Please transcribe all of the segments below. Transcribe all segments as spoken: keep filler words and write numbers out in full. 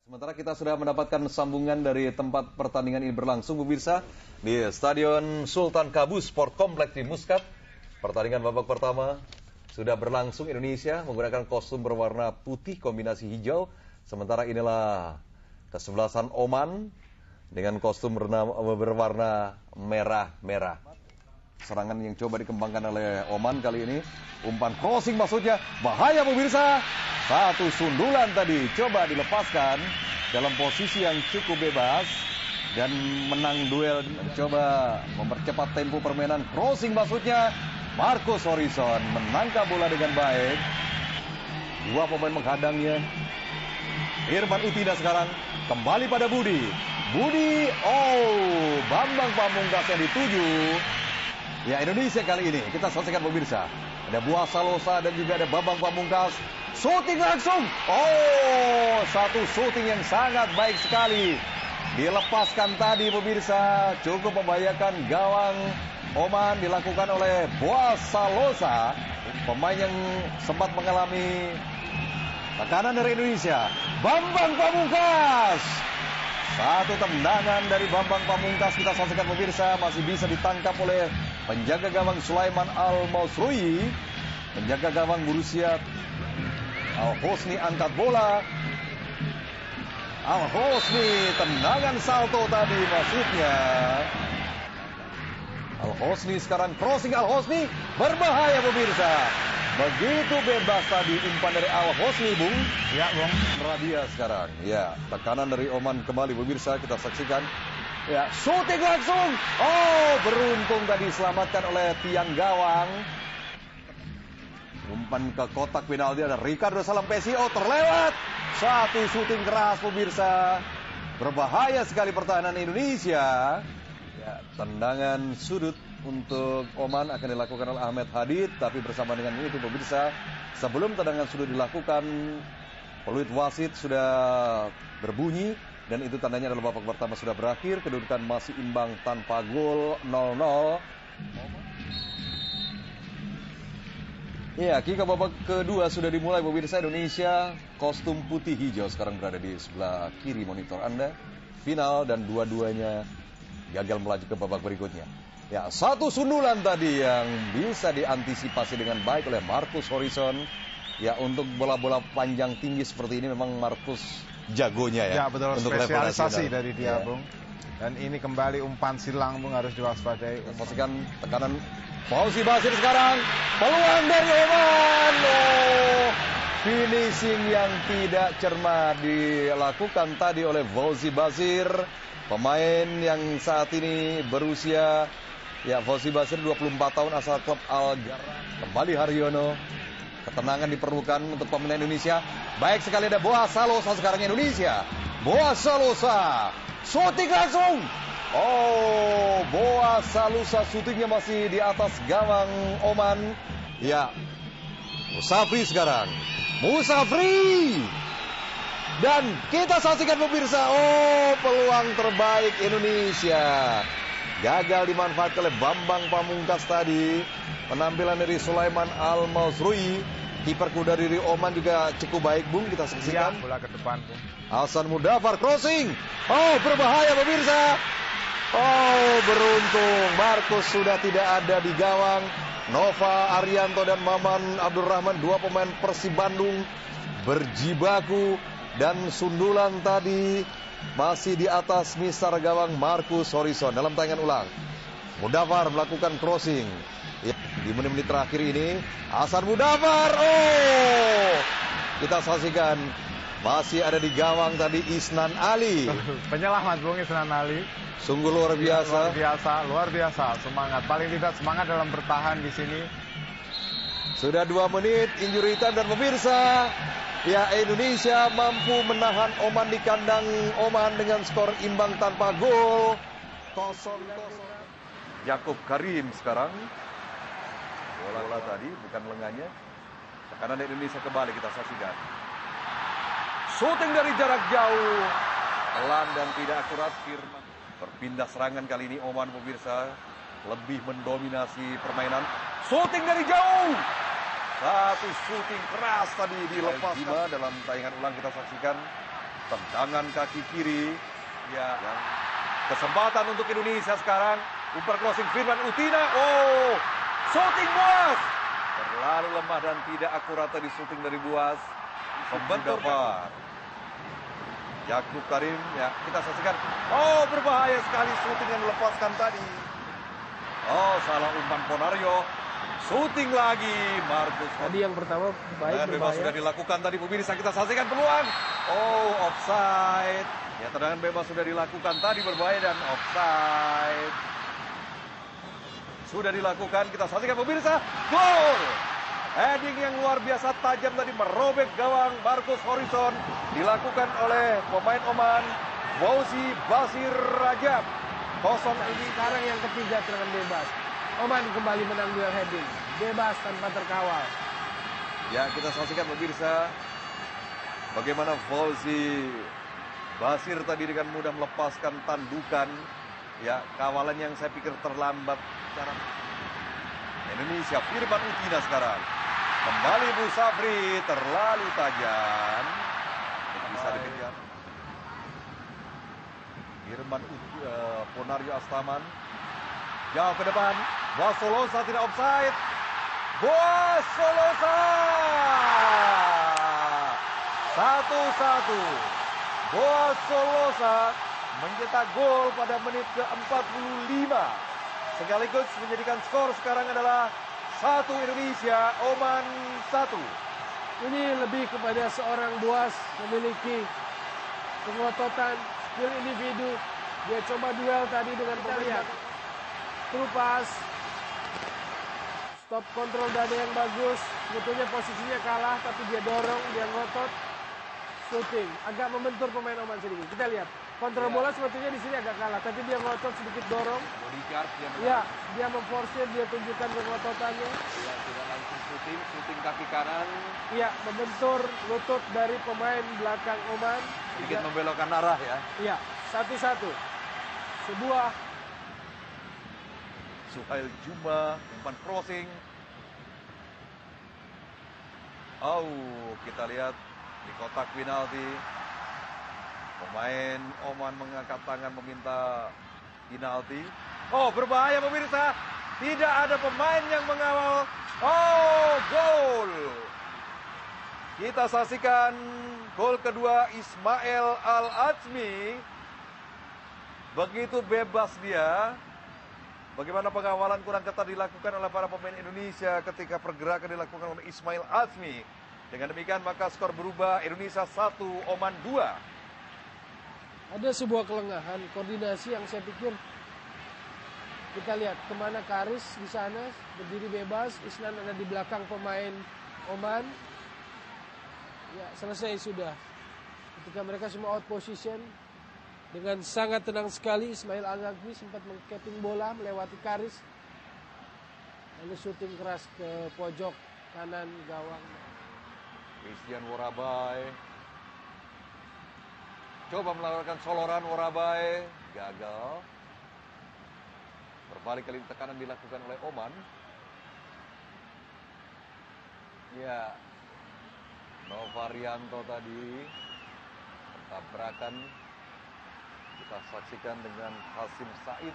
Sementara kita sudah mendapatkan sambungan dari tempat pertandingan ini berlangsung, pemirsa, di Stadion Sultan Qaboos Sport Complex di Muscat. Pertandingan babak pertama sudah berlangsung. Indonesia menggunakan kostum berwarna putih kombinasi hijau. Sementara inilah kesebelasan Oman dengan kostum berwarna merah-merah. Serangan yang coba dikembangkan oleh Oman kali ini. Umpan crossing maksudnya. Bahaya, pemirsa. Satu sundulan tadi coba dilepaskan dalam posisi yang cukup bebas. Dan menang duel. Coba mempercepat tempo permainan. Crossing maksudnya. Marcus Horizon menangkap bola dengan baik. Dua pemain menghadangnya. Irfan Utina sekarang kembali pada Budi. Budi, oh, Bambang Pamungkas yang dituju. Ya, Indonesia kali ini kita saksikan, pemirsa. Ada Buah Salosa dan juga ada Bambang Pamungkas. Shooting langsung. Oh, satu shooting yang sangat baik sekali. Dilepaskan tadi, pemirsa. Cukup membahayakan gawang Oman, dilakukan oleh Buah Salosa. Pemain yang sempat mengalami tekanan dari Indonesia. Bambang Pamungkas. Satu tendangan dari Bambang Pamungkas kita saksikan, pemirsa, masih bisa ditangkap oleh penjaga gawang Sulaiman Al-Mausrui. Penjaga gawang berusia Al-Hosni angkat bola. Al-Hosni tendangan salto tadi maksudnya. Al-Hosni sekarang crossing. Al-Hosni berbahaya, pemirsa. Begitu bebas tadi umpan dari Al-Hosni, Bung. Ya, Bung. Radia sekarang. Ya, tekanan dari Oman kembali, pemirsa, kita saksikan. Ya, shooting langsung. Oh, beruntung tadi diselamatkan oleh tiang gawang. Umpan ke kotak penalti ada Ricardo Salampesi. Oh, terlewat. Satu shooting keras, pemirsa. Berbahaya sekali pertahanan Indonesia. Ya, tendangan sudut untuk Oman akan dilakukan oleh Ahmed Hadid. Tapi bersama dengan itu, pemirsa, sebelum tendangan sudut dilakukan, peluit wasit sudah berbunyi. Dan itu tandanya adalah babak pertama sudah berakhir. Kedudukan masih imbang tanpa gol, nol nol. Ya, kick babak kedua sudah dimulai, pemirsa. Indonesia kostum putih hijau sekarang berada di sebelah kiri monitor Anda. Final dan dua-duanya gagal melaju ke babak berikutnya. Ya, satu sundulan tadi yang bisa diantisipasi dengan baik oleh Marcus Horizon. Ya, untuk bola-bola panjang tinggi seperti ini memang Marcus jagonya ya. Ya, betul, untuk spesialisasi dari dia, ya, Bung. Dan ini kembali umpan silang, Bung, harus diwaspadai. Pastikan tekanan Fauzi Basir sekarang. Peluang dari Oman. Oh, finishing yang tidak cermat dilakukan tadi oleh Fauzi Basir. Pemain yang saat ini berusia, ya, Fauzi Basir dua puluh empat tahun, asal klub Al-Garra. Kembali Haryono. Ketenangan diperlukan untuk pemain Indonesia. Baik sekali ada Buah Salosa sekarang Indonesia. Buah Salosa. Shooting langsung. Oh, Buah Salosa syutingnya masih di atas gawang Oman. Ya. Musafri sekarang. Musafri. Dan kita saksikan, pemirsa. Oh, peluang terbaik Indonesia. Gagal dimanfaatkan oleh Bambang Pamungkas tadi. Penampilan dari Sulaiman Al-Mausrui. Kiper kuda dari Oman juga cukup baik, Bung. Kita saksikan. Ya, bola ke depan, Bung. Hasan Mudafar crossing. Oh, berbahaya, pemirsa. Oh, beruntung. Marcus sudah tidak ada di gawang. Nova Arianto dan Maman Abdurrahman, dua pemain Persib Bandung, berjibaku. Dan sundulan tadi masih di atas misar gawang Marcus Horizon. Dalam tayangan ulang, Mudafar melakukan crossing. Ya, di menit-menit terakhir ini Hasan Mudafar. Oh, kita saksikan masih ada di gawang tadi Isnan Ali. Penyelamat, Bung, Isnan Ali. Sungguh luar biasa. Luar biasa, luar biasa. Semangat, paling tidak semangat dalam bertahan di sini. Sudah dua menit injury time dan pemirsa, ya, Indonesia mampu menahan Oman di kandang Oman dengan skor imbang tanpa gol. Kosong kosong. Yakub Karim sekarang. Bola-bola tadi bukan lengannya. Tekanan dari Indonesia kembali kita saksikan. Shooting dari jarak jauh. Pelan dan tidak akurat. Firman. Berpindah serangan kali ini Oman, pemirsa. Lebih mendominasi permainan. Shooting dari jauh. Satu shooting keras tadi dilepaskan. Dalam tayangan ulang kita saksikan. tendangan kaki kiri. Ya, yang kesempatan untuk Indonesia sekarang. Umpan crossing Firman Utina. Oh, shooting Boas. Terlalu lemah dan tidak akurat tadi shooting dari Boas. Membentur var. Yakub Karim, ya kita saksikan. Oh, berbahaya sekali shooting yang dilepaskan tadi. Oh, salah umpan Ponario. Shooting lagi Marcus. Tadi yang pertama baik, tendangan bebas sudah dilakukan tadi pemirsa, kita saksikan peluang. Oh, offside. Ya, tendangan bebas sudah dilakukan tadi, berbahaya dan offside. Sudah dilakukan, kita saksikan pemirsa. Gol! Heading yang luar biasa tajam tadi merobek gawang Marcus Horizon. Dilakukan oleh pemain Oman, Fauzi Basir Rajab. Kosong ini sekarang yang ketiga serangan bebas. Oman kembali menang duel heading. Bebas tanpa terkawal. Ya, kita saksikan pemirsa. Bagaimana Fauzi Basir tadi dengan mudah melepaskan tandukan. Ya, kawalan yang saya pikir terlambat. Cara Indonesia, Firman Utina sekarang. Kembali Bu Sabri, terlalu tajam. Bisa dikejar. Firman uh, Ponario Astaman. Jauh ke depan. Boas Solosa tidak offside. Boas Solosa. Satu-satu. Boas Solosa mencetak gol pada menit ke empat puluh lima. Sekaligus menjadikan skor sekarang adalah satu Indonesia, Oman satu. Ini lebih kepada seorang Boas memiliki kengototan, skill individu. Dia coba duel tadi dengan pemain. Terupas. Stop kontrol dada yang bagus. Sebetulnya posisinya kalah, tapi dia dorong, dia ngotot. Shooting. Agak membentur pemain Oman sedikit. Kita lihat. Kontrol ya. Bola sepertinya di sini agak kalah, tapi dia ngotot sedikit dorong. Body charge dia. Ya, dia memforsir, dia tunjukkan kengototannya. Ya, tidak langsung shooting, shooting kaki kanan. Iya, membentur lutut dari pemain belakang Oman. Sedikit ya. Membelokkan arah ya. Iya, satu-satu. Sebuah Suhail Juma, umpan crossing. Oh, kita lihat di kotak penalti. Pemain Oman mengangkat tangan meminta penalti. Oh, berbahaya pemirsa. Tidak ada pemain yang mengawal. Oh, gol. Kita saksikan gol kedua Ismail Al-Azmi. Begitu bebas dia. Bagaimana pengawalan kurang ketat dilakukan oleh para pemain Indonesia ketika pergerakan dilakukan oleh Ismail Azmi. Dengan demikian maka skor berubah, Indonesia satu, Oman dua. Ada sebuah kelengahan koordinasi yang saya pikir kita lihat kemana Karis di sana berdiri bebas, Isnan ada di belakang pemain Oman. Ya, selesai sudah. Ketika mereka semua out position, dengan sangat tenang sekali Ismail Al-Azmi sempat mengcapping bola melewati Karis. Lalu syuting keras ke pojok kanan gawang. Christian Worabai coba melakukan soloran, Worabai gagal. Berbalik kali tekanan dilakukan oleh Oman. Ya, Novarianto tadi tabrakan. Kita saksikan dengan Hasim Said.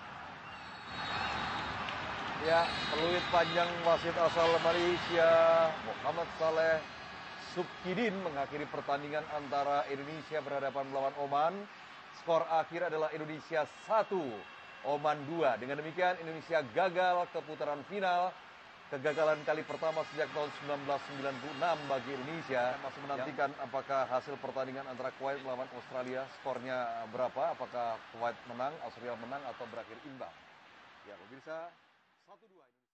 Ya, peluit panjang wasit asal Malaysia Muhammad Saleh Subkidin mengakhiri pertandingan antara Indonesia berhadapan melawan Oman. Skor akhir adalah Indonesia satu, Oman dua. Dengan demikian Indonesia gagal ke putaran final. Kegagalan kali pertama sejak tahun seribu sembilan ratus sembilan puluh enam bagi Indonesia. Masih menantikan apakah hasil pertandingan antara Kuwait melawan Australia skornya berapa? Apakah Kuwait menang, Australia menang atau berakhir imbang? Ya pemirsa, satu dua.